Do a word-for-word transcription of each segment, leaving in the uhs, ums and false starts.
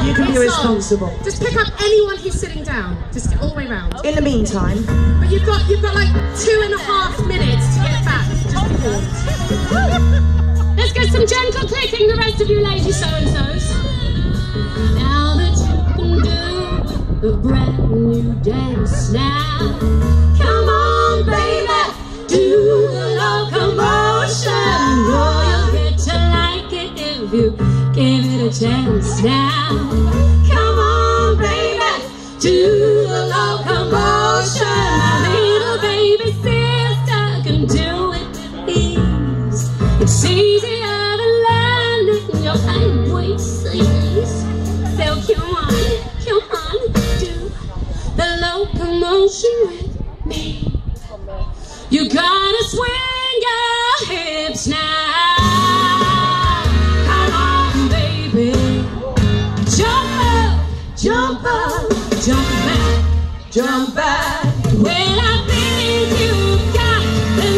You can be responsible. Just pick up anyone who's sitting down. Just get all the way round. In the meantime, but you've got you've got like two and a half minutes to get back. Just let's get some gentle clicking, the rest of you lady so-and-sos. Now that you can do a brand new dance now. Come on, baby, do the locomotion. Oh, you'll get to like it if you give it a chance now. Come on, baby, do the locomotion. My little baby sister can do it with ease. It's easier than learning your A B Cs. So come on, come on, do the locomotion with me. You gotta swing your hips now. Come on, baby. Jump up, jump up, jump back, jump back. Well, I think you got the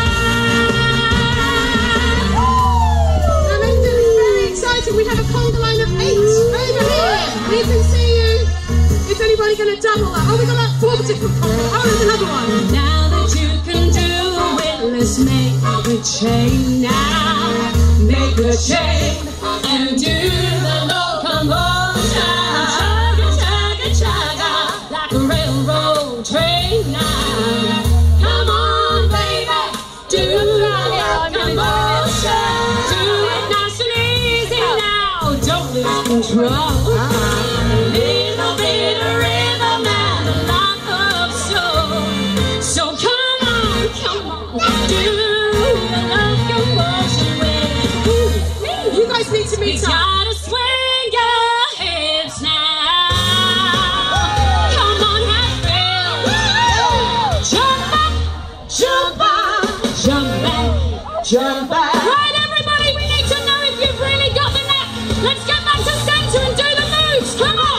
knack. And I'm feeling very excited. We have a conga line of eight over here. We can see you. Is anybody going to double that? Oh, we got like four different conga. Oh, there's another one. Now that you can do it, let's make a chain now. Make a chain and do the locomotion. Chugga, chugga, chugga, like a railroad train now. Come on, baby, do the locomotion. Do it nice and easy now. Don't lose control. A little bit of rhythm and a lot of soul. So come on, come on, do the locomotion with me. You guys need to meet up. You gotta swing your hips now. Come on, have thrill. Jump up, jump up, jump back, jump back. Right, everybody, we need to know if you've really got the knack. Let's get back to center and do the moves. Come on.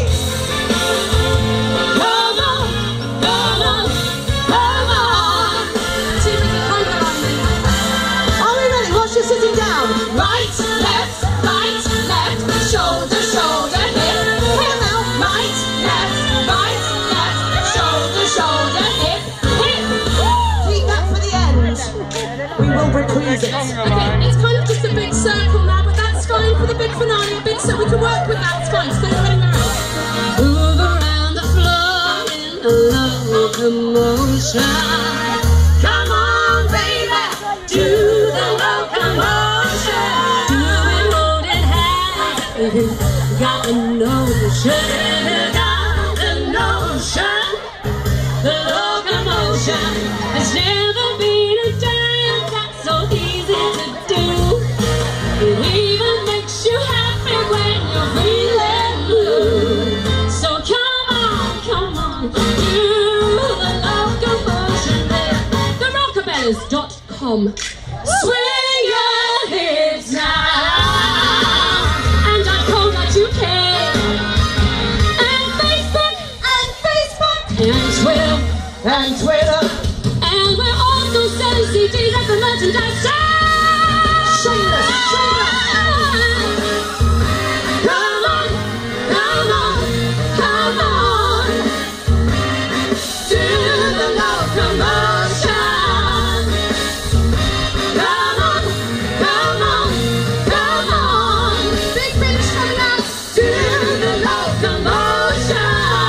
Come on, come on, come on. Two minute conga line. are we ready? Whilst you're sitting down, Right, left, right, left, shoulder, shoulder, hip, hip. Right, left, right, left, shoulder, shoulder, hip, hip. keep that for the end. We will reprise it. Okay, it's kind of just a big circle now, but that's fine for the big finale. A big circle, we can work with that. It's fine. Stay anywhere else. Move around the floor in a locomotion. Come on, baby, do the locomotion. Do it holding hands. Got the notion, got the notion. The locomotion has never been a dance that's so easy to do. It even makes you happy when you're feeling blue. So come on, come on, do the locomotion there. the rockabellas dot com. Swing your hips now. And I call that you can. And Facebook, and Facebook, and Twitter, And Twitter, and we're also selling C Ds at the merchandise stand. shameless, shameless. Come on, come on, come on. Do the locomotion. Come on, come on, come on. Big finish coming out. Do the locomotion.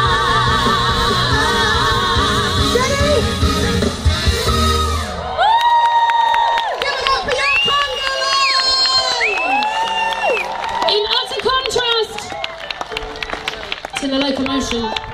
Ready? Give it up for your conga line! In utter contrast to the locomotion.